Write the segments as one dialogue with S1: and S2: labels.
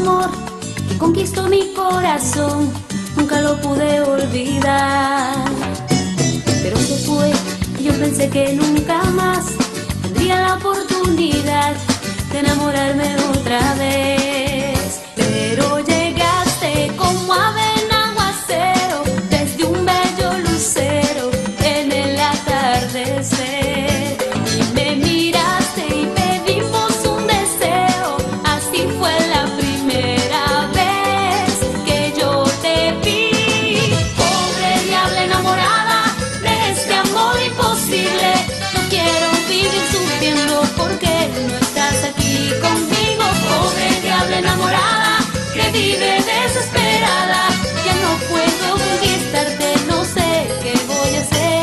S1: amor que conquistó mi corazón, nunca lo pude olvidar. Pero se fue y yo pensé que nunca más tendría la oportunidad de enamorarme otra vez. Pero llegaste como ave en aguacero, desde un bello lucero en el atardecer. Y me miraste y pedimos un deseo, así fue la primera vez que yo te vi. Pobre diabla enamorada de este amor imposible, no quiero vivir sufriendo porque no estás aquí conmigo. Pobre diabla enamorada que vive desesperada, ya no puedo conquistarte, no sé qué voy a hacer.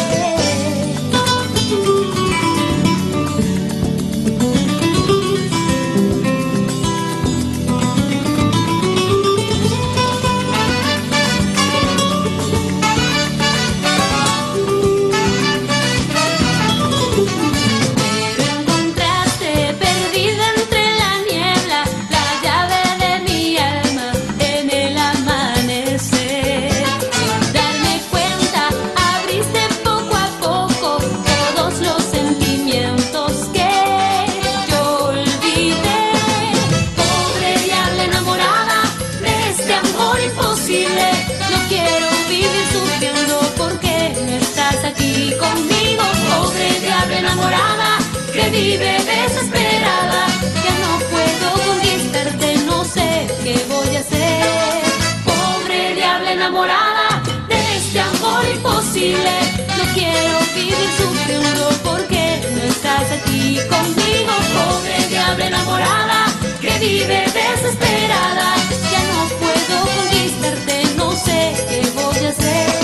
S1: Vive desesperada, ya no puedo conquistarte, no sé qué voy a hacer. Pobre diabla enamorada de este amor imposible, no quiero vivir sufriendo porque no estás aquí conmigo. Pobre diabla enamorada que vive desesperada, ya no puedo conquistarte, no sé qué voy a hacer.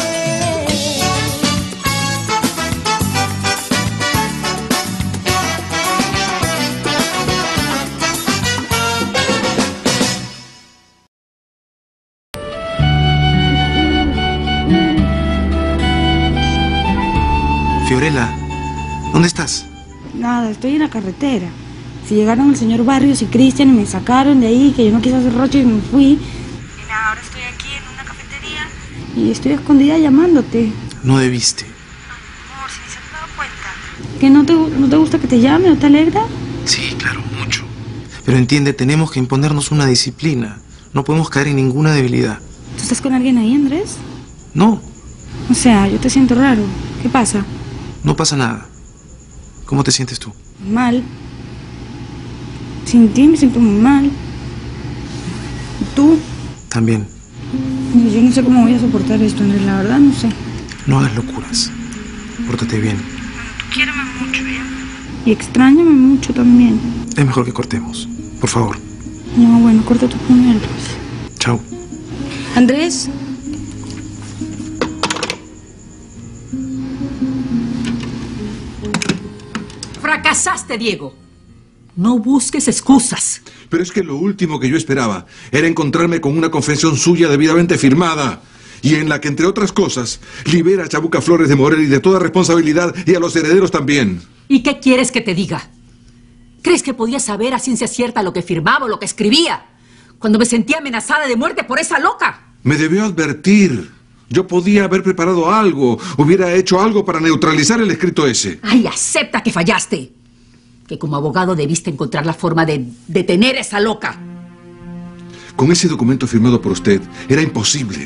S2: Fiorella, ¿dónde estás?
S3: Nada, estoy en la carretera. Si llegaron el señor Barrios y Cristian y me sacaron de ahí, que yo no quise hacer roche y me fui. Y nada, ahora estoy aquí en una cafetería y estoy escondida llamándote.
S2: No debiste.
S3: Amor, si ni se han dado cuenta. ¿Que no te gusta que te llame o te alegra?
S2: Sí, claro, mucho. Pero entiende, tenemos que imponernos una disciplina. No podemos caer en ninguna debilidad.
S3: ¿Tú estás con alguien ahí, Andrés?
S2: No.
S3: O sea, yo te siento raro. ¿Qué pasa?
S2: No pasa nada. ¿Cómo te sientes tú?
S3: Mal. Sin ti me siento muy mal. ¿Y tú?
S2: También.
S3: Yo no sé cómo voy a soportar esto, Andrés, la verdad no sé.
S2: No hagas locuras. Pórtate bien.
S3: Quiéreme mucho, ¿ya? Y extrañame mucho también.
S2: Es mejor que cortemos. Por favor.
S3: No, bueno, corta tú con él, pues.
S2: Chao.
S3: Andrés.
S4: Fracasaste, Diego. No busques excusas.
S5: Pero es que lo último que yo esperaba era encontrarme con una confesión suya debidamente firmada y en la que, entre otras cosas, libera a Chabuca Flores de Morelli de toda responsabilidad y a los herederos también.
S4: ¿Y qué quieres que te diga? ¿Crees que podía saber a ciencia cierta lo que firmaba o lo que escribía cuando me sentía amenazada de muerte por esa loca?
S5: Me debió advertir. Yo podía haber preparado algo, hubiera hecho algo para neutralizar el escrito ese.
S4: Ay, acepta que fallaste. Que como abogado debiste encontrar la forma de detener a esa loca.
S5: Con ese documento firmado por usted era imposible.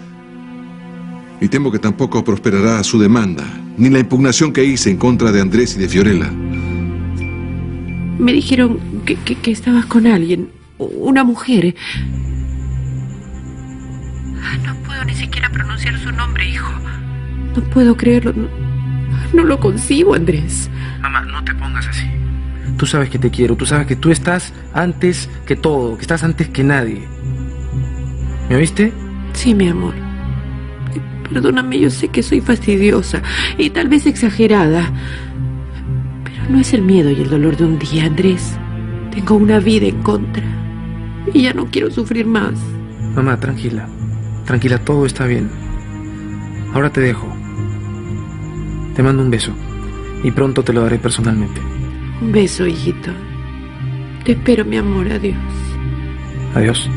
S5: Y temo que tampoco prosperará su demanda, ni la impugnación que hice en contra de Andrés y de Fiorella.
S6: Me dijeron que estabas con alguien, una mujer. No puedo ni siquiera pronunciar su nombre, hijo. No puedo creerlo. No lo concibo, Andrés.
S2: Mamá, no te pongas así. Tú sabes que te quiero. Tú sabes que tú estás antes que todo. Que estás antes que nadie. ¿Me oíste?
S6: Sí, mi amor. Perdóname, yo sé que soy fastidiosa y tal vez exagerada. Pero no es el miedo y el dolor de un día, Andrés. Tengo una vida en contra. Y ya no quiero sufrir más.
S2: Mamá, tranquila. Tranquila, todo está bien. Ahora te dejo. Te mando un beso. Y pronto te lo daré personalmente.
S6: Un beso, hijito. Te espero, mi amor. Adiós.
S2: Adiós.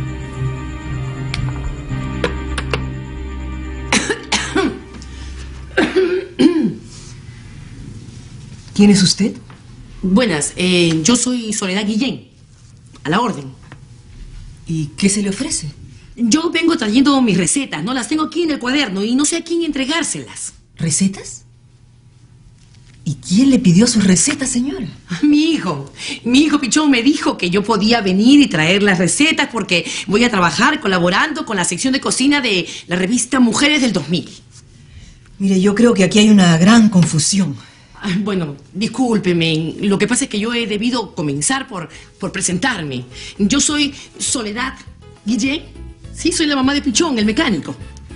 S7: ¿Quién es usted?
S8: Buenas, yo soy Soledad Guillén, a la orden.
S7: ¿Y qué se le ofrece?
S8: Yo vengo trayendo mis recetas, ¿no? Las tengo aquí en el cuaderno y no sé a quién entregárselas.
S7: ¿Recetas? ¿Y quién le pidió sus recetas, señora?
S8: Mi hijo Pichón me dijo que yo podía venir y traer las recetas porque voy a trabajar colaborando con la sección de cocina de la revista Mujeres del 2000.
S7: Mire, yo creo que aquí hay una gran confusión.
S8: Bueno, discúlpeme, lo que pasa es que yo he debido comenzar por presentarme. Yo soy Soledad Guillén, sí, soy la mamá de Pichón, el mecánico.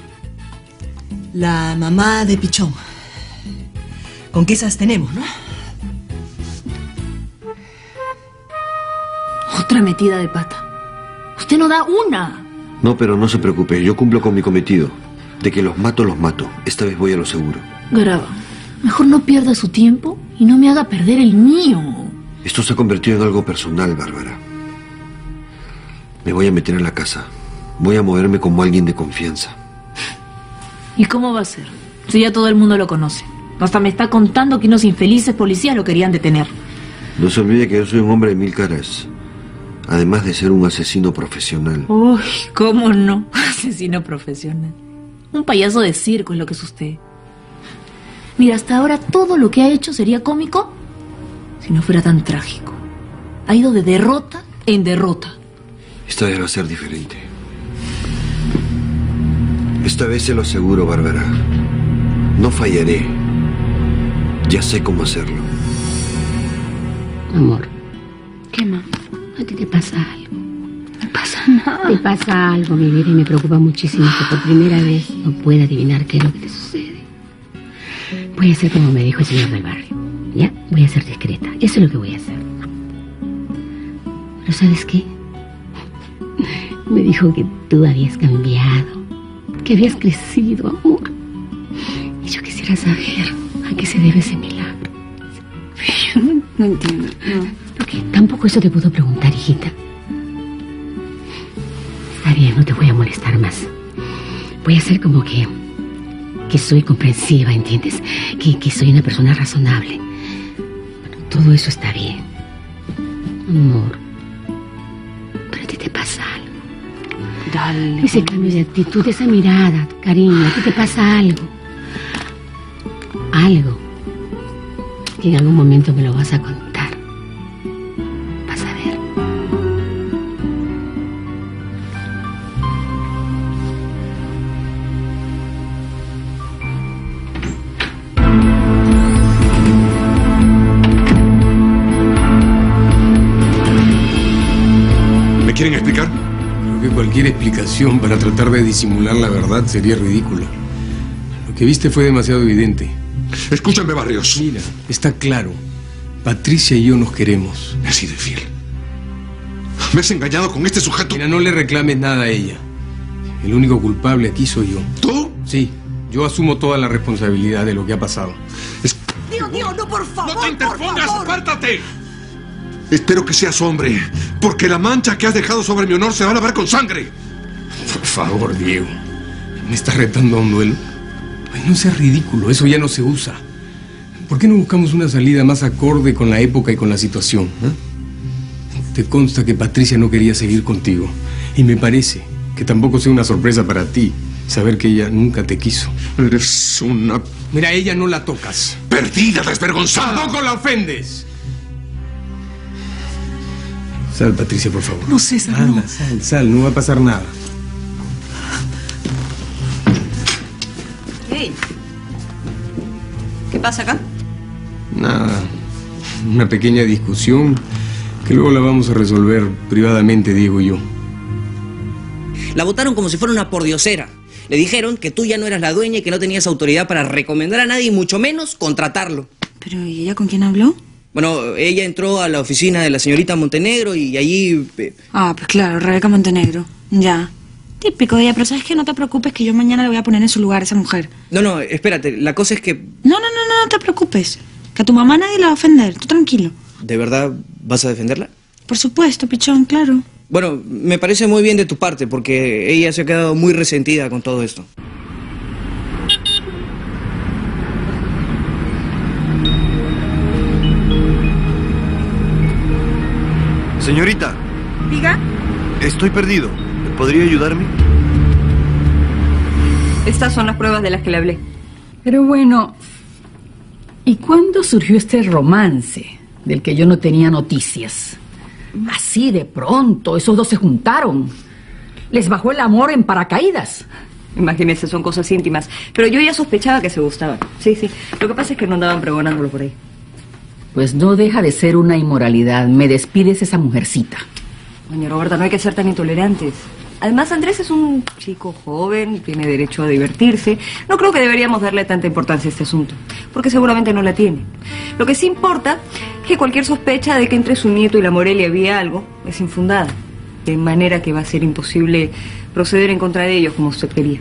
S7: La mamá de Pichón. ¿Con qué esas tenemos, no?
S9: Otra metida de pata. Usted no da una.
S10: No, pero no se preocupe, yo cumplo con mi cometido. De que los mato, los mato. Esta vez voy a lo seguro.
S9: Garaba, mejor no pierda su tiempo y no me haga perder el mío.
S10: Esto se ha convertido en algo personal, Bárbara. Me voy a meter en la casa. Voy a moverme como alguien de confianza.
S9: ¿Y cómo va a ser? Si ya todo el mundo lo conoce. Hasta me está contando que unos infelices policías lo querían detener.
S10: No se olvide que yo soy un hombre de 1000 caras. Además de ser un asesino profesional.
S9: Uy, ¿cómo no? Asesino profesional. Un payaso de circo es lo que es usted. Mira, hasta ahora todo lo que ha hecho sería cómico si no fuera tan trágico. Ha ido de derrota en derrota.
S10: Esta vez va a ser diferente. Esta vez se lo aseguro, Bárbara. No fallaré. Ya sé cómo hacerlo.
S11: Amor.
S9: ¿Qué más?
S11: A ti te pasa algo.
S9: No me pasa nada.
S11: Te pasa algo, mi vida, y me preocupa muchísimo que por primera vez no pueda adivinar qué es lo que te sucede. Voy a hacer como me dijo el señor del barrio. ¿Ya? Voy a ser discreta. Eso es lo que voy a hacer. Pero ¿sabes qué? Me dijo que tú habías cambiado, que habías crecido, amor. Y yo quisiera saber a qué se debe ese milagro.
S3: Yo no entiendo. No.
S11: Porque tampoco eso te puedo preguntar, hijita. Está bien, no te voy a molestar más. Voy a hacer como que soy comprensiva, ¿entiendes? Que soy una persona razonable. Bueno, todo eso está bien. Amor. Pero a ti te pasa algo.
S9: Dale.
S11: Ese cambio de actitud, esa mirada, cariño, a ti te pasa algo. Algo que en algún momento me lo vas a contar. Vas a ver.
S5: ¿Me quieren explicar?
S12: Creo que cualquier explicación para tratar de disimular la verdad sería ridícula. Lo que viste fue demasiado evidente.
S5: Escúchame, Barrios.
S12: Mira, está claro. Patricia y yo nos queremos.
S5: Me has sido infiel. Me has engañado con este sujeto.
S12: Mira, no le reclames nada a ella. El único culpable aquí soy yo.
S5: ¿Tú?
S12: Sí, yo asumo toda la responsabilidad de lo que ha pasado.
S7: Dios, no, por favor.
S5: ¡No te interpongas!
S7: Por favor.
S5: ¡Apártate! Espero que seas hombre, porque la mancha que has dejado sobre mi honor se va a lavar con sangre.
S12: Por favor, Diego. ¿Me estás retando a un duelo? Ay, no seas ridículo, eso ya no se usa. ¿Por qué no buscamos una salida más acorde con la época y con la situación? Te consta que Patricia no quería seguir contigo. Y me parece que tampoco sea una sorpresa para ti saber que ella nunca te quiso.
S5: Eres una...
S12: Mira, a ella no la tocas.
S5: Perdida, desvergonzada.
S12: ¡Tampoco la ofendes! Sal, Patricia, por favor.
S7: No, César,
S12: Anda,
S7: no.
S12: sal, no va a pasar nada.
S7: Hey. ¿Qué pasa acá?
S12: Nada. Una pequeña discusión que luego la vamos a resolver privadamente, Diego y yo.
S8: La votaron como si fuera una pordiosera. Le dijeron que tú ya no eras la dueña y que no tenías autoridad para recomendar a nadie y mucho menos contratarlo.
S3: ¿Pero y ella con quién habló?
S8: Bueno, ella entró a la oficina de la señorita Montenegro y allí...
S3: Ah, pues claro, Rebeca Montenegro. Ya. Típico de ella, pero ¿sabes qué? No te preocupes que yo mañana le voy a poner en su lugar a esa mujer.
S8: No, espérate, la cosa es que...
S3: No te preocupes. Que a tu mamá nadie la va a ofender, tú tranquilo.
S8: ¿De verdad vas a defenderla?
S3: Por supuesto, Pichón, claro.
S13: Bueno, me parece muy bien de tu parte, porque ella se ha quedado muy resentida con todo esto.
S10: Señorita.
S9: Diga.
S10: Estoy perdido. ¿Podría ayudarme?
S9: Estas son las pruebas de las que le hablé.
S4: Pero bueno, ¿y cuándo surgió este romance del que yo no tenía noticias? Así de pronto, esos dos se juntaron. Les bajó el amor en paracaídas.
S9: Imagínese, son cosas íntimas. Pero yo ya sospechaba que se gustaban. Sí, sí. Lo que pasa es que no andaban pregonándolo por ahí.
S4: Pues no deja de ser una inmoralidad. Me despides esa mujercita.
S9: Doña Roberta, no hay que ser tan intolerantes. Además, Andrés es un chico joven, tiene derecho a divertirse. No creo que deberíamos darle tanta importancia a este asunto, porque seguramente no la tiene. Lo que sí importa es que cualquier sospecha de que entre su nieto y la Morelia había algo es infundada, de manera que va a ser imposible proceder en contra de ellos como usted quería.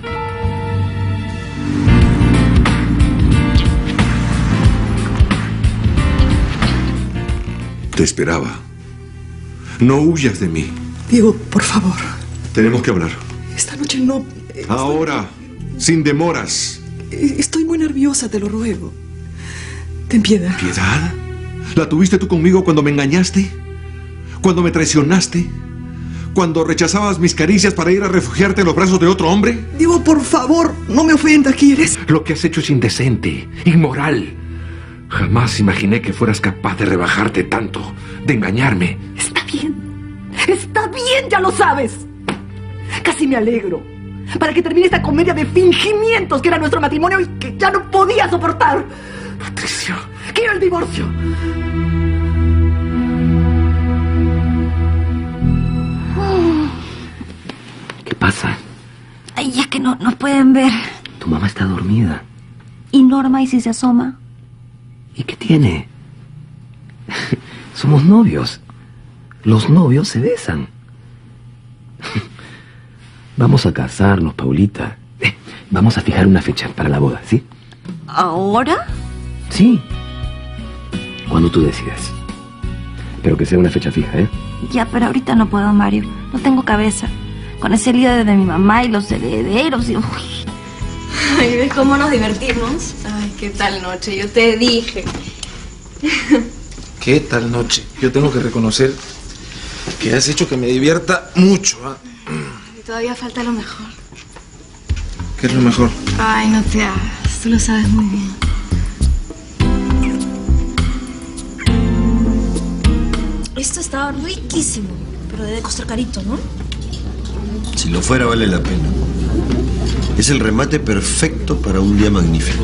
S5: Te esperaba. No huyas de mí.
S14: Diego, por favor.
S5: Tenemos que hablar.
S14: Esta noche no...
S5: Ahora, sin demoras.
S14: Estoy muy nerviosa, te lo ruego. Ten piedad.
S5: ¿Piedad? ¿La tuviste tú conmigo cuando me engañaste? ¿Cuando me traicionaste? ¿Cuando rechazabas mis caricias para ir a refugiarte en los brazos de otro hombre?
S14: Diego, por favor, no me ofendas, ¿quieres?
S2: Lo que has hecho es indecente, inmoral. Jamás imaginé que fueras capaz de rebajarte tanto, de engañarme.
S4: Está bien. Está bien, ya lo sabes. Casi me alegro. Para que termine esta comedia de fingimientos que era nuestro matrimonio y que ya no podía soportar.
S2: Patricia.
S4: Quiero el divorcio.
S15: ¿Qué pasa?
S16: Ay, ya que no pueden ver.
S15: Tu mamá está dormida.
S16: ¿Y Norma, y si se asoma?
S15: ¿Y qué tiene? Somos novios. Los novios se besan. Vamos a casarnos, Paulita. Vamos a fijar una fecha para la boda, ¿sí?
S16: ¿Ahora?
S15: Sí. Cuando tú decidas. Pero que sea una fecha fija, ¿eh?
S16: Ya, pero ahorita no puedo, Mario. No tengo cabeza. Con ese lío de mi mamá y los herederos y... Uy.
S17: Ay, ¿ves cómo nos divertimos? Ay, qué tal noche, yo te dije.
S2: ¿Qué tal noche? Yo tengo que reconocer que has hecho que me divierta mucho, ¿eh?
S17: Y todavía falta lo mejor.
S2: ¿Qué es lo mejor?
S17: Ay, no te hagas, tú lo sabes muy bien.
S16: Esto estaba riquísimo, pero debe costar carito, ¿no?
S10: Si lo fuera, vale la pena. Es el remate perfecto para un día magnífico.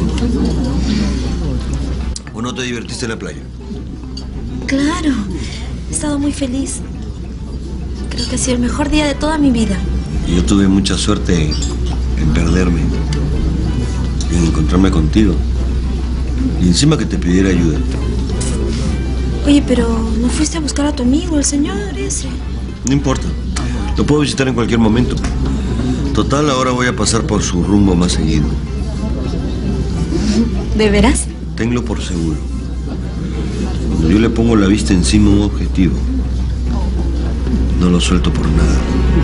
S10: ¿O no te divertiste en la playa?
S16: Claro, he estado muy feliz. Creo que ha sido el mejor día de toda mi vida.
S10: Y yo tuve mucha suerte en perderme, en encontrarme contigo. Y encima que te pidiera ayuda.
S16: Oye, pero ¿no fuiste a buscar a tu amigo, el señor ese?
S10: No importa. Lo puedo visitar en cualquier momento. Total, ahora voy a pasar por su rumbo más seguido.
S16: ¿De veras?
S10: Tenlo por seguro. Cuando yo le pongo la vista encima a un objetivo, no lo suelto por nada.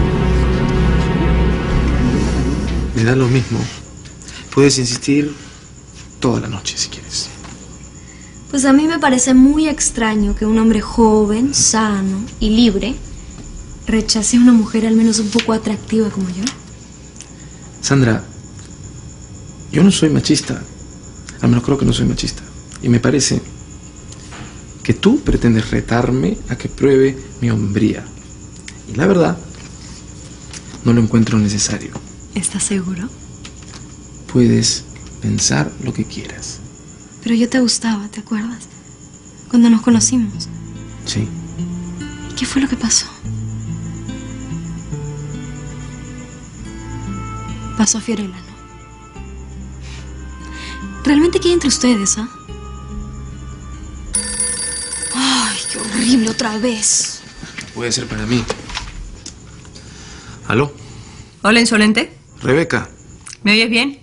S2: Me da lo mismo. Puedes insistir toda la noche si quieres.
S16: Pues a mí me parece muy extraño que un hombre joven, sano y libre rechace a una mujer al menos un poco atractiva como yo.
S2: Sandra, yo no soy machista. Al menos creo que no soy machista. Y me parece que tú pretendes retarme a que pruebe mi hombría. Y la verdad, no lo encuentro necesario.
S16: ¿Estás seguro?
S2: Puedes pensar lo que quieras.
S16: Pero yo te gustaba, ¿te acuerdas? Cuando nos conocimos.
S2: Sí.
S16: ¿Y qué fue lo que pasó? Pasó a Fiorella, ¿no? ¿Realmente qué hay entre ustedes, ah? Ay, qué horrible otra vez.
S2: Puede ser para mí. ¿Aló?
S9: Hola, insolente.
S2: Rebeca.
S9: ¿Me oyes bien?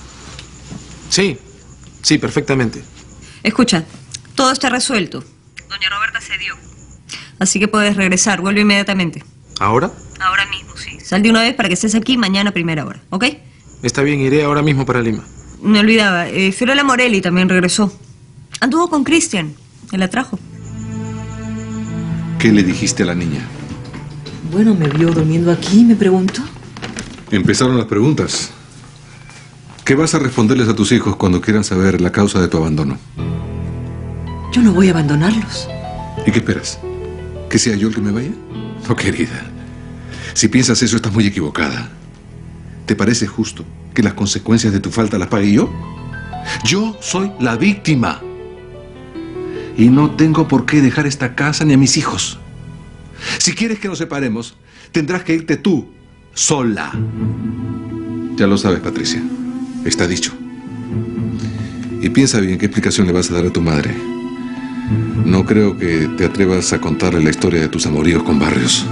S2: Sí, perfectamente.
S9: Escucha, todo está resuelto. Doña Roberta cedió.
S18: Así que puedes regresar. Vuelve inmediatamente.
S2: ¿Ahora?
S18: Ahora mismo, sí. Sal de una vez para que estés aquí mañana a primera hora, ¿ok?
S2: Está bien, iré ahora mismo para Lima.
S18: Me olvidaba. Fiorella Morelli también regresó. Anduvo con Cristian. Él la trajo.
S5: ¿Qué le dijiste a la niña?
S6: Bueno, me vio durmiendo aquí, me preguntó.
S5: Empezaron las preguntas. ¿Qué vas a responderles a tus hijos cuando quieran saber la causa de tu abandono?
S6: Yo no voy a abandonarlos.
S5: ¿Y qué esperas? ¿Que sea yo el que me vaya? No, querida. Si piensas eso, estás muy equivocada. ¿Te parece justo que las consecuencias de tu falta las pague yo? Yo soy la víctima. Y no tengo por qué dejar esta casa ni a mis hijos. Si quieres que nos separemos, tendrás que irte tú, sola. Ya lo sabes, Patricia. Está dicho. Y piensa bien qué explicación le vas a dar a tu madre. No creo que te atrevas a contarle la historia de tus amoríos con Barrios.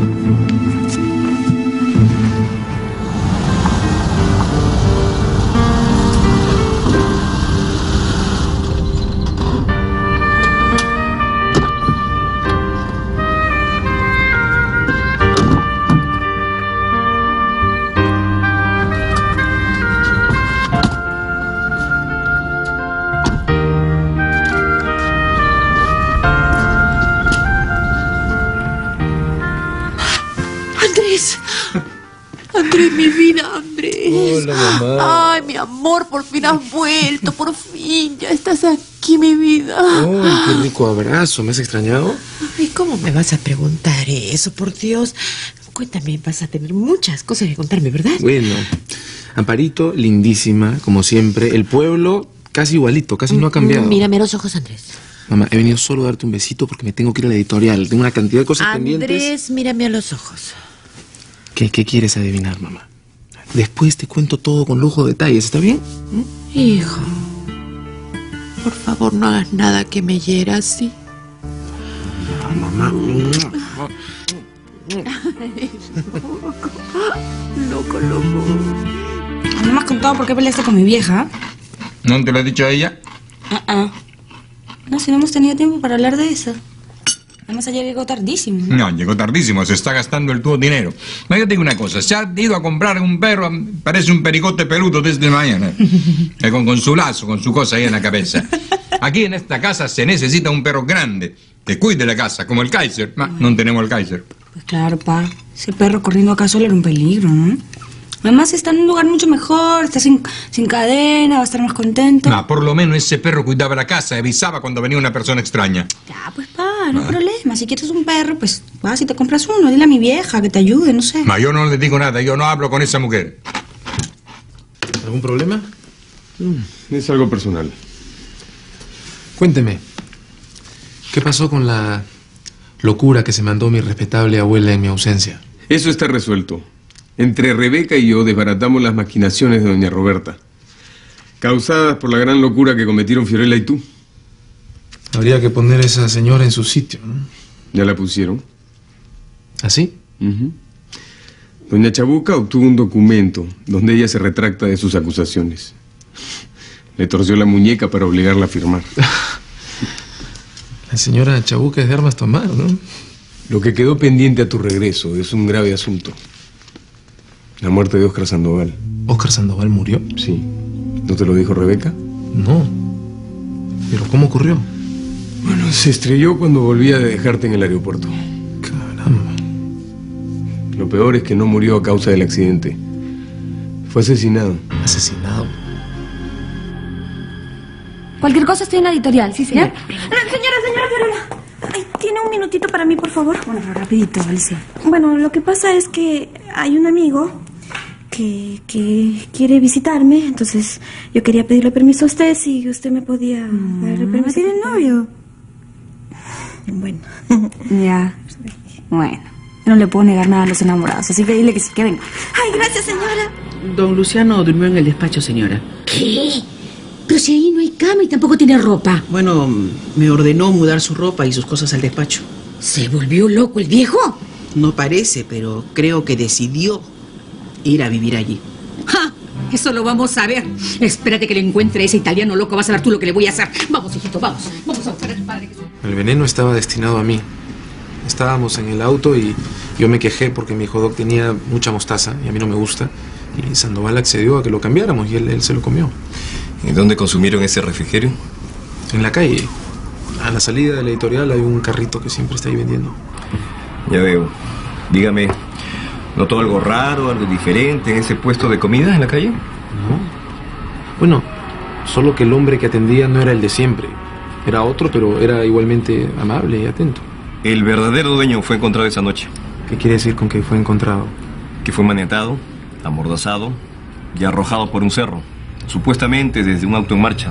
S6: Andrés, mi vida, Andrés.
S2: Hola, mamá.
S6: Ay, mi amor, por fin has vuelto, por fin. Ya estás aquí, mi vida.
S2: ¡Ay, qué rico abrazo! ¿Me has extrañado?
S6: Ay, ¿cómo me vas a preguntar eso, por Dios? Cuéntame, vas a tener muchas cosas que contarme, ¿verdad?
S2: Bueno, Amparito, lindísima, como siempre. El pueblo, casi igualito, casi no ha cambiado.
S6: Mírame a los ojos, Andrés.
S2: Mamá, he venido solo a darte un besito porque me tengo que ir a la editorial. Tengo una cantidad de cosas pendientes.
S6: Andrés, mírame a los ojos.
S2: ¿Qué quieres adivinar, mamá? Después te cuento todo con lujo de detalles, ¿está bien?
S6: Hijo, por favor, no hagas nada que me hiera así.
S2: Mamá.
S6: Loco.
S3: ¿No me has contado por qué peleaste con mi vieja?
S12: ¿No te lo ha dicho a ella?
S3: No, si no hemos tenido tiempo para hablar de eso. Además, ayer llegó tardísimo.
S12: No, llegó tardísimo, se está gastando el todo dinero. No, yo te digo una cosa, se ha ido a comprar un perro, parece un pericote peludo desde mañana. Con su lazo, con su cosa ahí en la cabeza. Aquí en esta casa se necesita un perro grande, que cuide la casa, como el Kaiser. No tenemos el Kaiser.
S3: Pues claro, pa. Ese perro corriendo acá solo era un peligro, ¿no? Además está en un lugar mucho mejor, está sin cadena, va a estar más contento.
S12: No, por lo menos ese perro cuidaba la casa y avisaba cuando venía una persona extraña.
S3: Ya, pues pa, no hay problema. Si quieres un perro, pues vas y te compras uno. Dile a mi vieja que te ayude, no sé.
S12: Yo no le digo nada, yo no hablo con esa mujer.
S2: ¿Algún problema?
S12: Es algo personal.
S2: Cuénteme, ¿qué pasó con la locura que se mandó mi respetable abuela en mi ausencia?
S12: Eso está resuelto. Entre Rebeca y yo desbaratamos las maquinaciones de doña Roberta, causadas por la gran locura que cometieron Fiorella y tú.
S2: Habría que poner a esa señora en su sitio, ¿no?
S12: ¿Ya la pusieron?
S2: ¿Así?
S12: Doña Chabuca obtuvo un documento donde ella se retracta de sus acusaciones. Le torció la muñeca para obligarla a firmar.
S2: La señora Chabuca es de armas tomar, ¿no?
S12: Lo que quedó pendiente a tu regreso es un grave asunto. La muerte de Óscar Sandoval.
S2: ¿Óscar Sandoval murió?
S12: Sí. ¿No te lo dijo Rebeca?
S2: No. ¿Pero cómo ocurrió?
S12: Bueno, se estrelló cuando volvía de dejarte en el aeropuerto.
S2: Caramba.
S12: Lo peor es que no murió a causa del accidente. Fue asesinado.
S2: ¿Asesinado?
S16: Cualquier cosa estoy en la editorial, ¿sí, señor?
S3: Señora. Ay, ¿tiene un minutito para mí, por favor? Bueno, pero rapidito, Alicia.
S19: Bueno, lo que pasa es que hay un amigo que quiere visitarme, entonces yo quería pedirle permiso a usted si usted me podía darle permiso.
S3: ¿Tiene novio?
S19: Bueno.
S3: Ya. Bueno, no le puedo negar nada a los enamorados, así que dile que sí, que venga.
S19: Ay, gracias, señora.
S8: Don Luciano durmió en el despacho, señora.
S11: ¿Qué? Pero si ahí no hay cama y tampoco tiene ropa.
S8: Bueno, me ordenó mudar su ropa y sus cosas al despacho.
S11: ¿Se volvió loco el viejo?
S8: No parece, pero creo que decidió ir a vivir allí.
S4: ¡Ja! Eso lo vamos a ver. Espérate que le encuentre a ese italiano loco. Vas a ver tú lo que le voy a hacer. Vamos, hijito, vamos. Vamos a buscar a tu padre.
S2: El veneno estaba destinado a mí. Estábamos en el auto y yo me quejé porque mi hot dog tenía mucha mostaza y a mí no me gusta. Y Sandoval accedió a que lo cambiáramos y él se lo comió.
S12: ¿Y dónde consumieron ese refrigerio?
S2: En la calle. A la salida de la editorial hay un carrito que siempre está ahí vendiendo.
S12: Ya veo. Dígame, ¿notó algo raro, algo diferente en ese puesto de comida en la calle?
S2: No. Bueno, solo que el hombre que atendía no era el de siempre. Era otro, pero era igualmente amable y atento.
S12: El verdadero dueño fue encontrado esa noche.
S2: ¿Qué quiere decir con que fue encontrado?
S12: Que fue maniatado, amordazado y arrojado por un cerro, supuestamente desde un auto en marcha.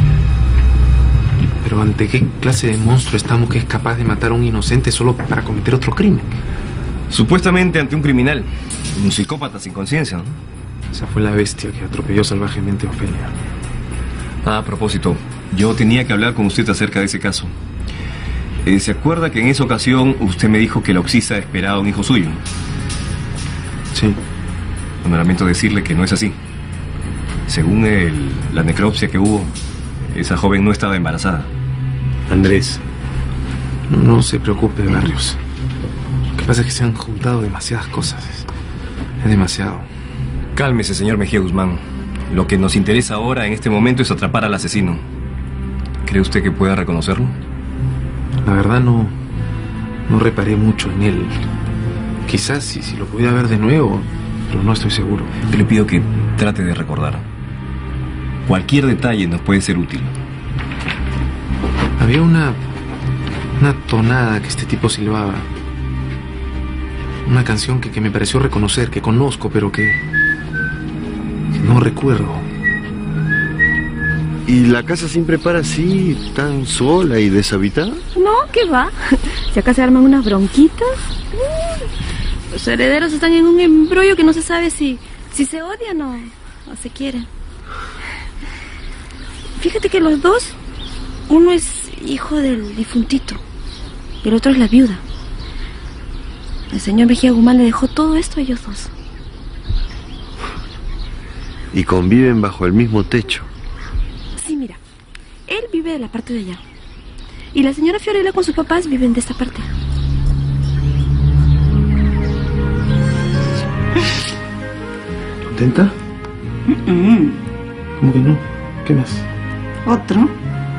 S2: Pero ¿ante qué clase de monstruo estamos que es capaz de matar a un inocente solo para cometer otro crimen?
S12: Supuestamente ante un criminal, un psicópata sin conciencia, ¿no?
S2: Esa fue la bestia que atropelló salvajemente a Ofelia.
S12: A propósito, yo tenía que hablar con usted acerca de ese caso. ¿Se acuerda que en esa ocasión usted me dijo que la Oxisa esperaba un hijo suyo?
S2: Sí.
S12: Bueno, lamento decirle que no es así. Según la necropsia que hubo, esa joven no estaba embarazada.
S2: Andrés, no se preocupe, Barrios. Lo que pasa es que se han juntado demasiadas cosas. Es demasiado.
S12: Cálmese, señor Mejía Guzmán. Lo que nos interesa ahora, en este momento, es atrapar al asesino. ¿Cree usted que pueda reconocerlo?
S2: La verdad no reparé mucho en él. Quizás si lo pudiera ver de nuevo, pero no estoy seguro.
S12: Yo le pido que trate de recordar. Cualquier detalle nos puede ser útil.
S2: Había una tonada que este tipo silbaba. Una canción que me pareció reconocer, que conozco, pero que no recuerdo.
S10: ¿Y la casa siempre para así, tan sola y deshabitada?
S19: No, ¿qué va? Si acá se arman unas bronquitas. Los herederos están en un embrollo que no se sabe si se odian o se quieren. Fíjate que los dos, uno es hijo del difuntito y el otro es la viuda. El señor Mejía Guzmán le dejó todo esto a ellos dos.
S10: Y conviven bajo el mismo techo.
S19: Sí, mira, él vive de la parte de allá y la señora Fiorella con sus papás viven de esta parte.
S2: ¿Contenta? ¿Cómo que no? ¿Qué más?
S3: ¿Otro?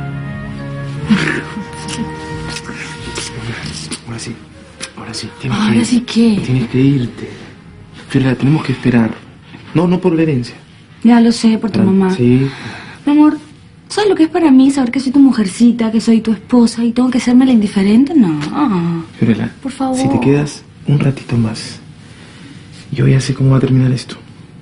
S2: Ahora sí.
S3: ¿Ahora sí qué?
S2: Tienes que irte. Fiorella, tenemos que esperar. No por la herencia.
S3: Ya lo sé, por tu mamá.
S2: Sí.
S3: Mi amor, ¿sabes lo que es para mí saber que soy tu mujercita, que soy tu esposa y tengo que hacerme la indiferente? No.
S2: Fiorella,
S3: por favor.
S2: Si te quedas un ratito más, yo ya sé cómo va a terminar esto.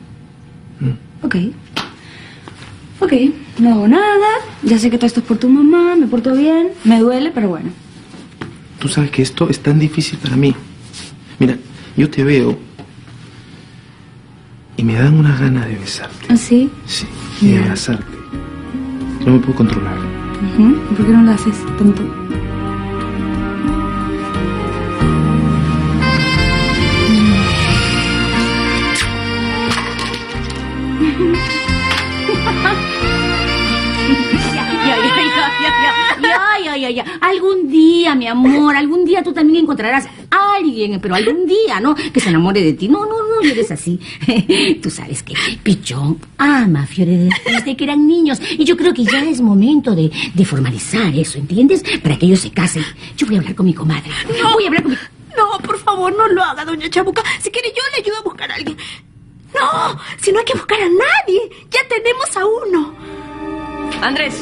S3: Ok, no hago nada, ya sé que todo esto es por tu mamá, me porto bien, me duele, pero bueno.
S2: Tú sabes que esto es tan difícil para mí. Mira, yo te veo y me dan una gana de besarte.
S3: ¿Ah, sí?
S2: Sí, y de abrazarte. No me puedo controlar.
S3: ¿Por qué no lo haces tanto? Ya. Algún día, mi amor, algún día tú también encontrarás a alguien, pero algún día, ¿no? Que se enamore de ti. No eres así. Tú sabes que Pichón ama a Fiorella desde que eran niños y yo creo que ya es momento de formalizar eso, ¿entiendes? Para que ellos se casen. Yo voy a hablar con mi comadre.
S19: No, por favor, no lo haga, doña Chabuca. Si quiere yo le ayudo a buscar a alguien. No, si no hay que buscar a nadie. Ya tenemos a uno.
S18: Andrés.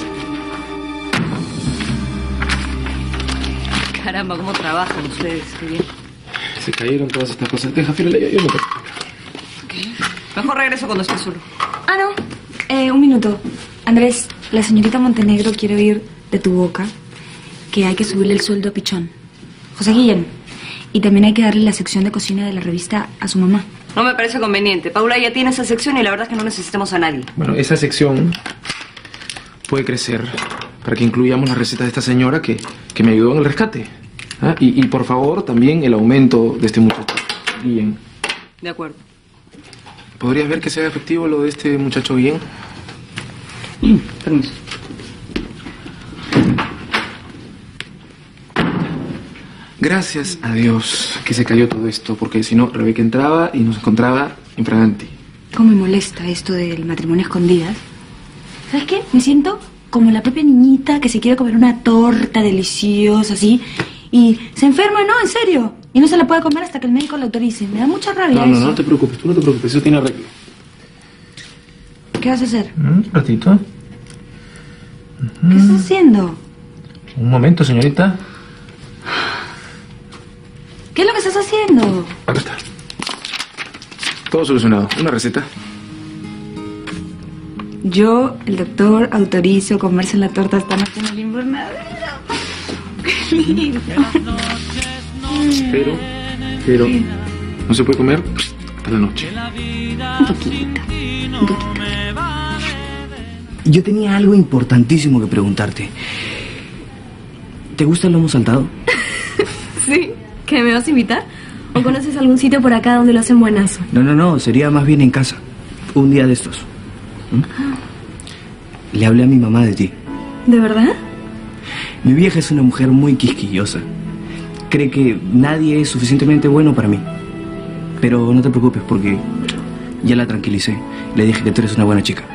S18: Caramba, cómo trabajan ustedes, qué bien.
S2: Se cayeron todas estas cosas. Deja, Fiorella, yo no te...
S18: Mejor regreso cuando esté solo.
S3: No. Un minuto. Andrés, la señorita Montenegro quiere oír de tu boca que hay que subirle el sueldo a Pichón. José Guillén. Y también hay que darle la sección de cocina de la revista a su mamá.
S18: No me parece conveniente. Paula ya tiene esa sección y la verdad es que no necesitamos a nadie.
S2: Bueno, esa sección puede crecer para que incluyamos las recetas de esta señora que me ayudó en el rescate. Y por favor, también el aumento de este muchacho. Guillén.
S18: De acuerdo.
S2: ¿Podrías ver que sea efectivo lo de este muchacho Guillén?
S18: Permiso.
S2: Gracias a Dios que se cayó todo esto, porque si no, Rebeca entraba y nos encontraba infraganti.
S3: ¿Cómo me molesta esto del matrimonio a escondidas? ¿Sabes qué? Me siento como la propia niñita que se quiere comer una torta deliciosa, así, y se enferma, ¿no? En serio. Y no se la puede comer hasta que el médico la autorice. Me da mucha rabia eso.
S2: No te preocupes, tú no te preocupes, eso tiene arreglo.
S3: ¿Qué vas a hacer?
S2: Un ratito.
S3: ¿Qué estás haciendo?
S2: Un momento, señorita.
S3: ¿Qué es lo que estás haciendo?
S2: Acá está. Todo solucionado. Una receta.
S3: Yo, el doctor, autorizo comerse la torta esta noche en el invernadero. ¡Qué lindo!
S2: Pero, no se puede comer hasta la noche.
S3: Un poquito.
S13: Yo tenía algo importantísimo que preguntarte. ¿Te gusta el lomo saltado?
S16: Sí. ¿Qué, me vas a invitar? ¿O conoces algún sitio por acá donde lo hacen buenazo?
S13: No, sería más bien en casa. Un día de estos. Le hablé a mi mamá de ti.
S16: ¿De verdad?
S13: Mi vieja es una mujer muy quisquillosa. Cree que nadie es suficientemente bueno para mí. Pero no te preocupes porque ya la tranquilicé. Le dije que tú eres una buena chica.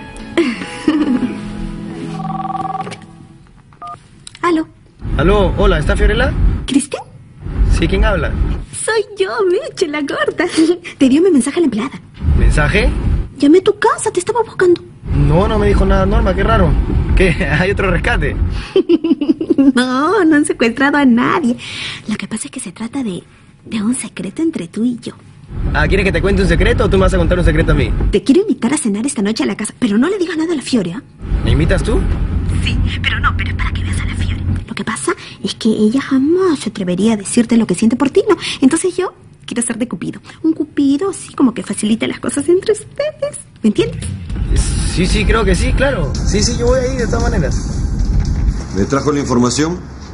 S16: ¿Aló?
S20: Aló, hola, ¿está Fiorella?
S16: ¿Cristian?
S20: Sí, ¿quién habla?
S16: Soy yo, Meche, la corta. Te dio mi mensaje a la empleada.
S20: ¿Mensaje?
S16: Llamé a tu casa, te estaba buscando.
S20: No me dijo nada, Norma, qué raro. ¿Qué? ¿Hay otro rescate?
S16: No han secuestrado a nadie. Lo que pasa es que se trata de un secreto entre tú y yo.
S20: Ah, ¿quieres que te cuente un secreto o tú me vas a contar un secreto a mí?
S16: Te quiero invitar a cenar esta noche a la casa, pero no le digas nada a la Fiore, ¿ah?
S20: ¿Me invitas tú?
S16: Sí, pero es para que veas a la Fiore. Lo que pasa es que ella jamás se atrevería a decirte lo que siente por ti, ¿no? Entonces yo quiero ser de Cupido. Un Cupido así como que facilite las cosas entre ustedes. ¿Me entiendes?
S20: Sí, creo que sí, claro. Sí, yo voy a ir de todas maneras.
S10: ¿Me trajo la información?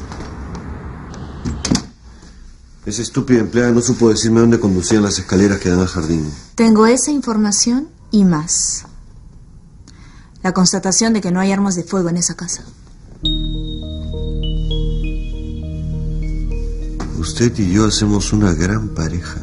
S10: Esa estúpida empleada no supo decirme dónde conducían las escaleras que dan al jardín.
S21: Tengo esa información y más. La constatación de que no hay armas de fuego en esa casa.
S10: Usted y yo hacemos una gran pareja.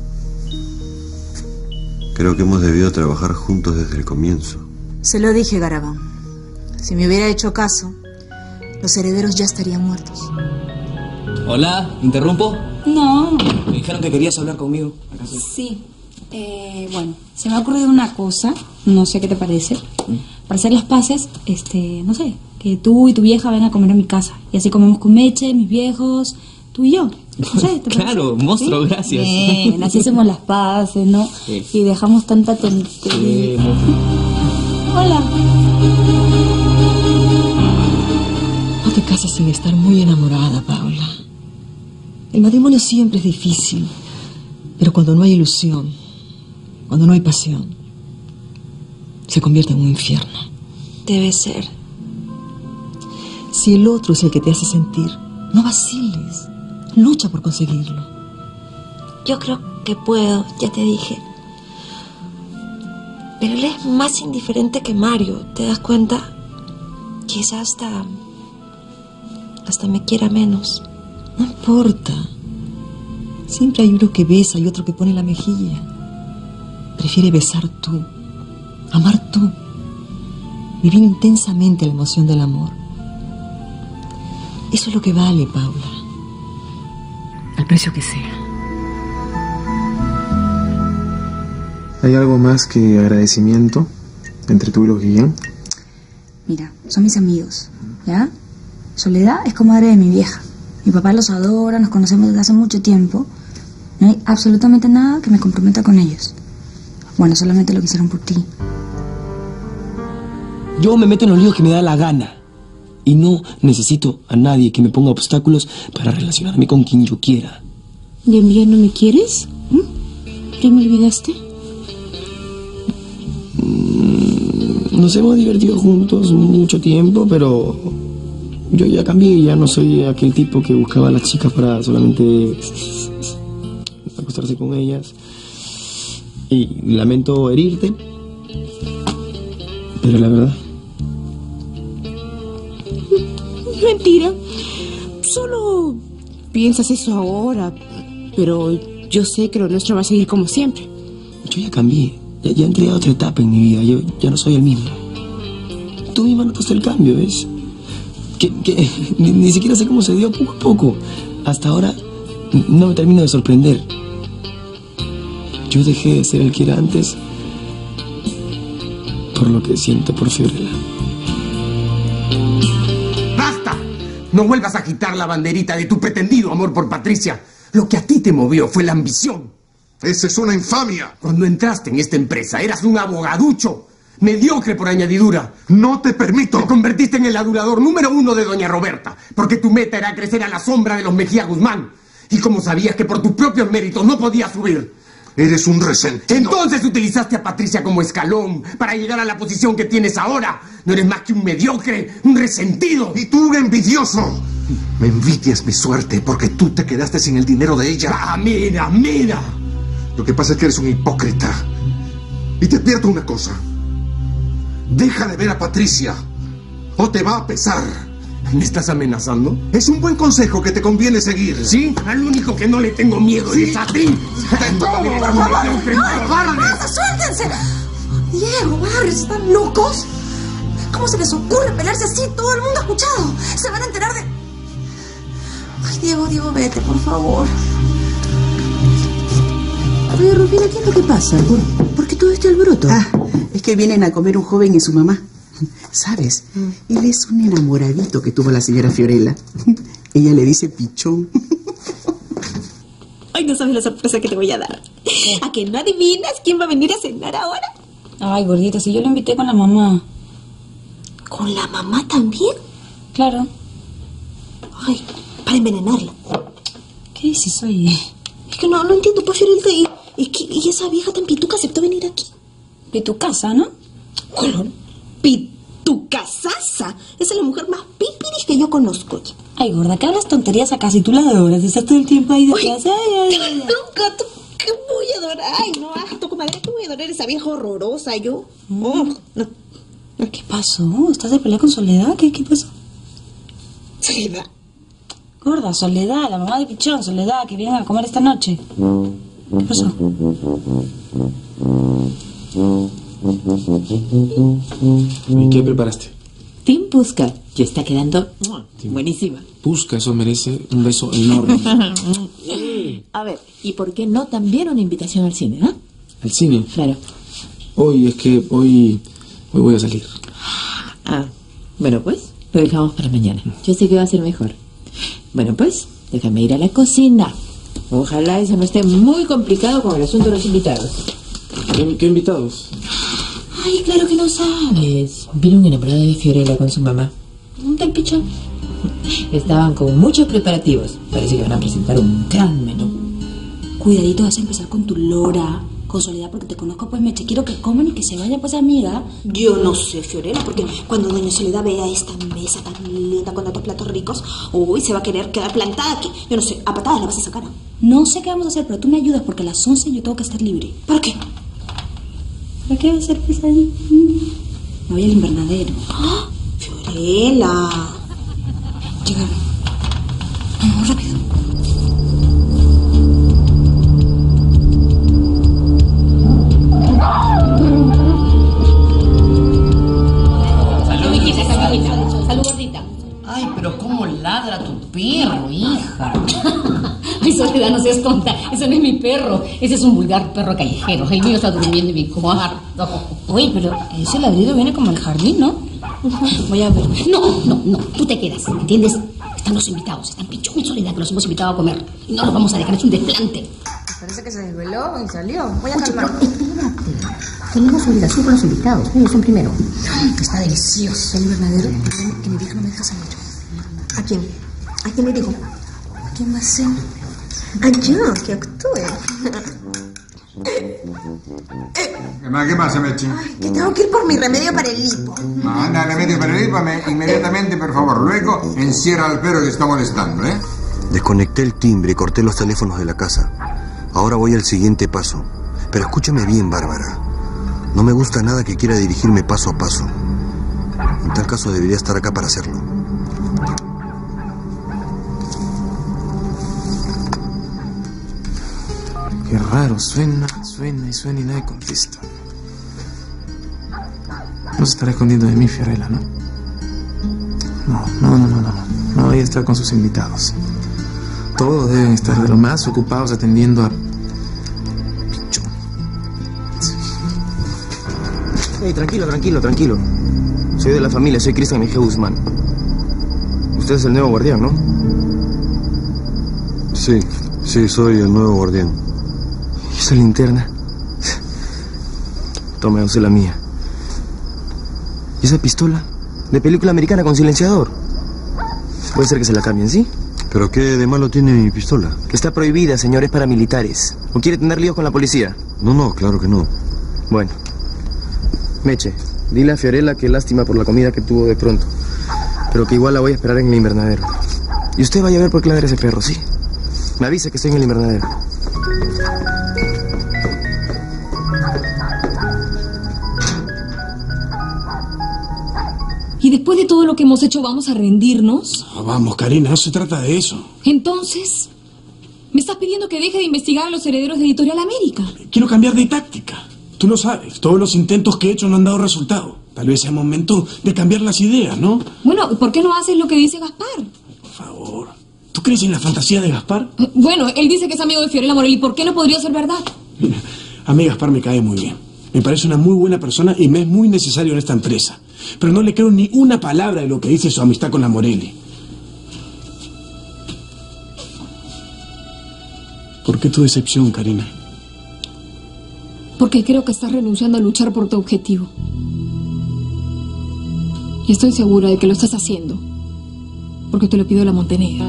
S10: Creo que hemos debido trabajar juntos desde el comienzo.
S21: Se lo dije, Garabán. Si me hubiera hecho caso, los herederos ya estarían muertos.
S13: Hola, ¿interrumpo?
S3: No.
S13: Me dijeron que querías hablar conmigo.
S3: Sí. Bueno, se me ha ocurrido una cosa, no sé qué te parece. Para hacer las paces, no sé, que tú y tu vieja vengan a comer a mi casa. Y así comemos con Meche, mis viejos, tú y yo. No sé, ¿te
S13: claro, monstruo, ¿sí? Gracias.
S3: Bien, así hacemos las paces, ¿no? Sí. Y dejamos tanta tontería. Hola.
S22: No te cases sin estar muy enamorada, Paula. El matrimonio siempre es difícil, pero cuando no hay ilusión, cuando no hay pasión, se convierte en un infierno.
S19: Debe ser.
S22: Si el otro es el que te hace sentir, no vaciles. Lucha por conseguirlo.
S19: Yo creo que puedo, ya te dije. Pero él es más indiferente que Mario, ¿te das cuenta? Quizás hasta me quiera menos.
S22: No importa. Siempre hay uno que besa y otro que pone la mejilla. Prefiere besar tú, amar tú, vivir intensamente la emoción del amor. Eso es lo que vale, Paula.
S4: Al precio que sea.
S2: ¿Hay algo más que agradecimiento entre tú y los Guillén?
S3: Mira, son mis amigos, ¿ya? Soledad es comadre de mi vieja. Mi papá los adora, nos conocemos desde hace mucho tiempo. No hay absolutamente nada que me comprometa con ellos. Bueno, solamente lo que hicieron por ti.
S23: Yo me meto en los líos que me da la gana. Y no necesito a nadie que me ponga obstáculos para relacionarme con quien yo quiera.
S19: ¿Y en bien no me quieres? ¿Ya me olvidaste?
S23: Nos hemos divertido juntos mucho tiempo, pero yo ya cambié, ya no soy aquel tipo que buscaba a las chicas para solamente acostarse con ellas. Y lamento herirte, pero la verdad...
S19: Mentira. Solo
S1: piensas eso ahora, pero yo sé que lo nuestro va a seguir como siempre.
S23: Yo ya cambié, ya entré a otra etapa en mi vida, yo ya no soy el mismo. Tú misma notaste el cambio, ¿ves? Que ni siquiera sé cómo se dio poco a poco. Hasta ahora no me termino de sorprender. Yo dejé de ser el que era antes por lo que siento por Fiorella.
S12: ¡Basta! No vuelvas a quitar la banderita de tu pretendido amor por Patricia. Lo que a ti te movió fue la ambición.
S5: ¡Esa es una infamia!
S12: Cuando entraste en esta empresa eras un abogaducho, mediocre por añadidura.
S5: ¡No te permito!
S12: Te convertiste en el adulador número 1 de doña Roberta, porque tu meta era crecer a la sombra de los Mejía Guzmán. Y como sabías que por tus propios méritos no podías subir,
S5: eres un resentido.
S12: Entonces utilizaste a Patricia como escalón para llegar a la posición que tienes ahora. No eres más que un mediocre, un resentido.
S5: Y tú un envidioso. Me envidias mi suerte porque tú te quedaste sin el dinero de ella.
S12: ¡Ah, mira, mira!
S5: Lo que pasa es que eres un hipócrita. Y te advierto una cosa. Deja de ver a Patricia o te va a pesar.
S12: ¿Me estás amenazando?
S5: Es un buen consejo que te conviene seguir.
S12: ¿Sí? Al único que no le tengo miedo es a ti.
S5: ¡Te tomo, por favor!
S7: ¡Suéltense! Diego, Barrios, ¿están locos? ¿Cómo se les ocurre pelearse así? Todo el mundo ha escuchado. Se van a enterar de... Ay, Diego, vete, por favor.
S14: Oye, Rufina, ¿qué es lo que pasa? ¿Por qué todo este alboroto?
S24: Es que vienen a comer un joven y su mamá. ¿Sabes? Él es un enamoradito que tuvo la señora Fiorella. Ella le dice pichón.
S19: Ay, no sabes la sorpresa que te voy a dar. ¿A que no adivinas quién va a venir a cenar ahora?
S3: Ay, gordita, si yo lo invité con la mamá.
S19: ¿Con la mamá también?
S3: Claro.
S19: Ay, para envenenarla.
S3: ¿Qué dices, oye?
S19: Es que no entiendo, pues, Fiorella. Y esa vieja tan pituca aceptó venir aquí.
S3: Pitucasa, ¿no?
S19: Claro. Pitucasaza. Esa es la mujer más pipiris que yo conozco.
S3: Ay, gorda, que hablas tonterías acá si tú la adoras. Estás todo el tiempo ahí detrás. Ay.
S19: Nunca, ¿qué voy a adorar? Ay, no, tu comadre, ¿qué voy a adorar? Esa vieja horrorosa, yo. Oh, no.
S3: ¿Qué pasó? ¿Estás de pelea con Soledad? ¿Qué pasó?
S19: Soledad.
S3: Gorda, Soledad, la mamá de Pichón, Soledad, que vienen a comer esta noche. ¿Qué pasó?
S2: ¿Y qué preparaste?
S6: Timpusca, ya está quedando buenísima.
S2: Pusca, eso merece un beso enorme.
S6: A ver, ¿y por qué no también una invitación al cine, no?
S2: ¿Al cine?
S6: Claro.
S2: Hoy voy a salir.
S6: Bueno, pues, lo dejamos para mañana. Yo sé que va a ser mejor. Bueno, pues, déjame ir a la cocina. Ojalá eso no esté muy complicado con el asunto de los invitados.
S2: ¿Qué invitados?
S6: Ay, claro que no sabes. Vino un enamorado de Fiorella con su mamá. Del Pichón. Estaban con muchos preparativos. Parece que van a presentar un gran menú.
S3: Cuidadito, vas a empezar con tu lora, con Soledad, porque te conozco, pues Meche. Quiero que coman y que se vayan, pues, amiga.
S19: Yo no sé, Fiorella, porque cuando doña Soledad vea esta mesa tan linda con tantos platos ricos, uy, se va a querer quedar plantada aquí. Yo no sé, a patadas la vas a sacar.
S3: No sé qué vamos a hacer, pero tú me ayudas, porque a las 11 yo tengo que estar libre.
S19: ¿Por qué?
S3: ¿Para qué va a ser pues ahí? Me voy al invernadero.
S19: ¡Ah! Fiorella.
S3: Llegaron. Vamos, rápido.
S4: Salud, hijita. Salud, gordita.
S8: Ay, pero cómo ladra tu perro, hija.
S4: Ay, Soledad, no seas tonta. Ese no es mi perro. Ese es un vulgar perro callejero. El mío está durmiendo en mi cuarto.
S3: Oye, pero ese ladrido viene como el jardín, ¿no? Voy a ver.
S4: No. Tú te quedas, ¿entiendes? Están los invitados. Están Pichón y Soledad, que los hemos invitado a comer. Y no los vamos a dejar. Es un desplante.
S17: Parece que se desveló y salió. Voy a calmar.
S11: Tenemos obligación con los invitados. Ellos son primero. Está delicioso.
S17: El invernadero que me dijo no me deja salir. ¿A quién? ¿A quién le digo? ¿Quién va a ser? A yo, que actúe.
S25: ¿Qué más se me eche?
S17: Que tengo que ir por mi remedio para el hipo.
S25: Anda, remedio para el hipo, inmediatamente, por favor. Luego, encierra al perro que está molestando, ¿eh?
S10: Desconecté el timbre y corté los teléfonos de la casa. Ahora voy al siguiente paso. Pero escúchame bien, Bárbara. No me gusta nada que quiera dirigirme paso a paso. En tal caso debería estar acá para hacerlo.
S2: Qué raro, suena y nadie contesta. No se estará escondiendo de mí, Fiorella, ¿no? No vaya a estar con sus invitados. Todos deben estar de lo más ocupados atendiendo a Pichón. Sí.
S13: Hey, tranquilo. Soy de la familia, soy Cristian Miguel Guzmán. Usted es el nuevo guardián, ¿no?
S10: Sí, soy el nuevo guardián.
S13: ¿Y esa linterna? Tome, use la mía. ¿Y esa pistola? De película americana con silenciador. Puede ser que se la cambien, ¿sí?
S10: ¿Pero qué de malo tiene mi pistola?
S13: Que está prohibida, señores paramilitares. ¿O quiere tener líos con la policía?
S10: No, claro que no.
S13: Bueno. Meche, dile a Fiorella que lástima por la comida que tuvo de pronto. Pero que igual la voy a esperar en el invernadero. Y usted vaya a ver por qué ladra ese perro, ¿sí? Me avisa que estoy en el invernadero.
S22: ¿Y después de todo lo que hemos hecho vamos a rendirnos?
S12: Oh, vamos, Karina, no se trata de eso.
S22: Entonces, ¿me estás pidiendo que deje de investigar a los herederos de Editorial América?
S12: Quiero cambiar de táctica. Tú lo sabes, todos los intentos que he hecho no han dado resultado. Tal vez sea momento de cambiar las ideas, ¿no?
S22: Bueno, ¿por qué no haces lo que dice Gaspar?
S12: Por favor. ¿Tú crees en la fantasía de Gaspar?
S22: Bueno, él dice que es amigo de Fiorella Morelli. ¿Por qué no podría ser verdad?
S12: Mira, a mí Gaspar me cae muy bien. Me parece una muy buena persona y me es muy necesario en esta empresa. Pero no le creo ni una palabra de lo que dice su amistad con la Morelli. ¿Por qué tu decepción, Karina?
S22: Porque creo que estás renunciando a luchar por tu objetivo. Y estoy segura de que lo estás haciendo porque te lo pidió la Montenegro.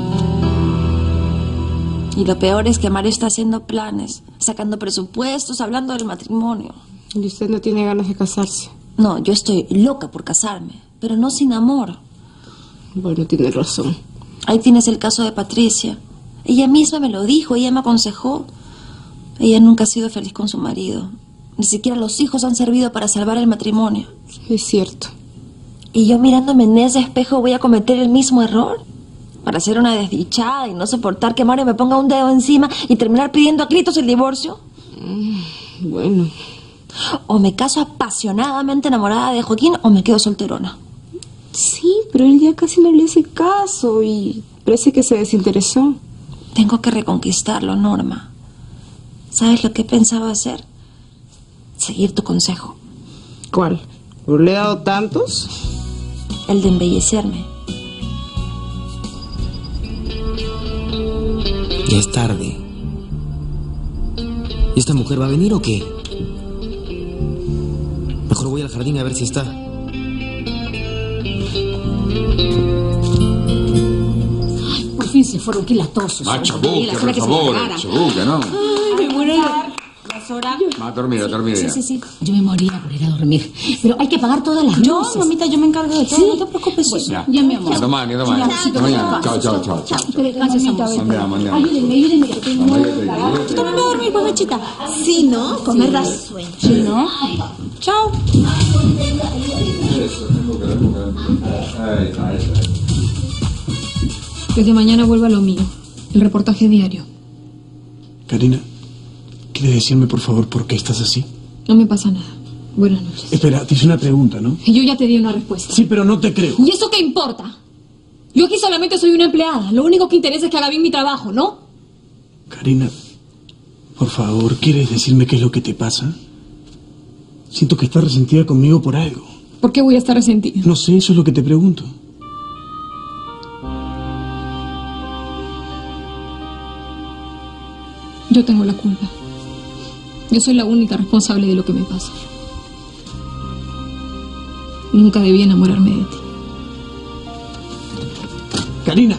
S19: Y lo peor es que Mario está haciendo planes, sacando presupuestos, hablando del matrimonio.
S3: Y usted no tiene ganas de casarse.
S19: No, yo estoy loca por casarme, pero no sin amor.
S3: Bueno, tiene razón.
S19: Ahí tienes el caso de Patricia. Ella misma me lo dijo, ella me aconsejó. Ella nunca ha sido feliz con su marido. Ni siquiera los hijos han servido para salvar el matrimonio.
S3: Es cierto.
S19: ¿Y yo mirándome en ese espejo voy a cometer el mismo error? ¿Para ser una desdichada y no soportar que Mario me ponga un dedo encima y terminar pidiendo a gritos el divorcio?
S3: Bueno.
S19: O me caso apasionadamente enamorada de Joaquín o me quedo solterona.
S3: Sí, pero él ya casi no le hace caso y parece que se desinteresó.
S19: Tengo que reconquistarlo, Norma. ¿Sabes lo que pensaba hacer? Seguir tu consejo.
S3: ¿Cuál? ¿Le he dado tantos?
S19: El de embellecerme.
S23: Ya es tarde. ¿Y esta mujer va a venir o qué? Mejor voy al jardín a ver si está.
S4: Ay, por fin se fueron, qué latosos.
S25: Más chabuca, por favor, chabuca, ¿no?
S4: Ay, me muero.
S25: Más dormida.
S4: Sí. Yo me moría por ir a dormir. Pero hay que apagar todas las luces.
S19: Mamita, yo me encargo de todo.
S4: ¿Sí?
S19: No te preocupes.
S4: Bueno, ya mi amor.
S25: Hasta mañana. Chao.
S4: Gracias, amor.
S25: Mañana.
S4: Ayúdenme, que tengo...
S19: Tú me vas a dormir, mamachita.
S17: Sí, ¿no? Comer da sueño.
S19: Sí, ¿no? Chao.
S22: Desde mañana vuelvo a lo mío. El reportaje diario.
S12: Karina, ¿quieres decirme, por favor, por qué estás así?
S22: No me pasa nada. Buenas noches.
S12: Espera, te hice una pregunta, ¿no?
S22: Yo ya te di una respuesta.
S12: Sí, pero no te creo.
S22: ¿Y eso qué importa? Yo aquí solamente soy una empleada. Lo único que interesa es que haga bien mi trabajo, ¿no?
S12: Karina, por favor, ¿quieres decirme qué es lo que te pasa? Siento que estás resentida conmigo por algo.
S22: ¿Por qué voy a estar resentida?
S12: No sé, eso es lo que te pregunto.
S22: Yo tengo la culpa. Yo soy la única responsable de lo que me pasa. Nunca debí enamorarme de ti.
S12: Karina.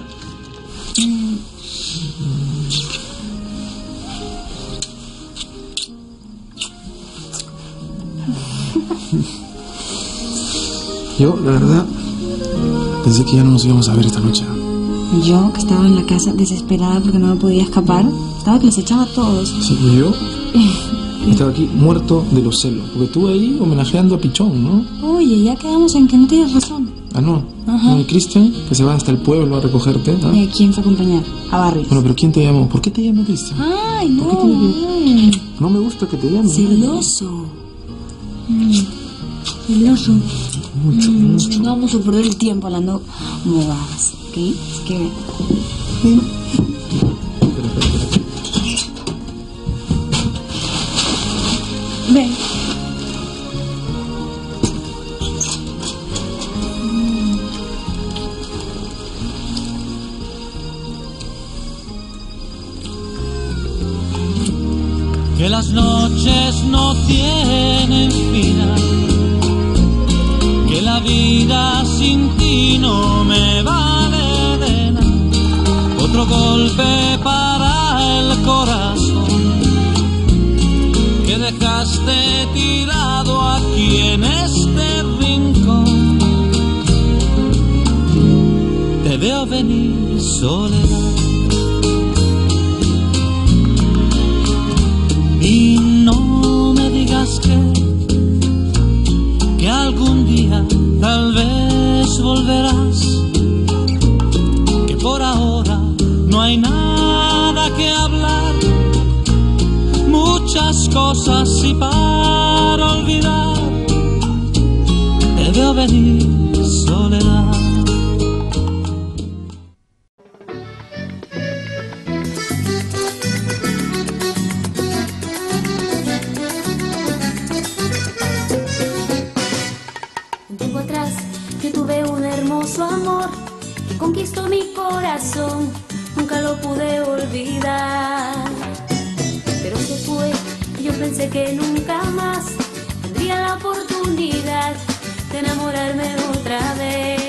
S2: Yo, la verdad, pensé que ya no nos íbamos a ver esta noche.
S3: Yo, que estaba en la casa desesperada porque no me podía escapar, estaba que los echaba a todos.
S2: Sí, y yo estaba aquí muerto de los celos, porque estuve ahí homenajeando a Pichón, ¿no?
S3: Oye, ya quedamos en que no tienes razón.
S2: Ah, no.
S3: Ajá.
S2: No, y Cristian, que se va hasta el pueblo a recogerte. ¿Ah?
S3: ¿Quién fue a acompañar? A Barrios.
S2: Bueno, pero ¿quién te llamó? ¿Por qué te llamó Cristian?
S3: Ay, no.
S2: ¿Por qué te llamó? No me gusta que te llamen.
S3: Celoso. Celoso.
S2: Mucho.
S3: No vamos a perder el tiempo hablando bobadas, ¿ok? Es que... Ven.
S9: Que las noches no tienen final, que la vida sin ti no me vale de nada. Otro golpe para el corazón que dejaste tirado aquí en este rincón. Te veo venir, soledad, y no me digas que algún día tal vez volverás, que por ahora no hay nada que hablar, muchas cosas y para olvidar. Te veo venir, soledad.
S15: Conquistó mi corazón, nunca lo pude olvidar. Pero se fue y yo pensé que nunca más tendría la oportunidad de enamorarme otra vez.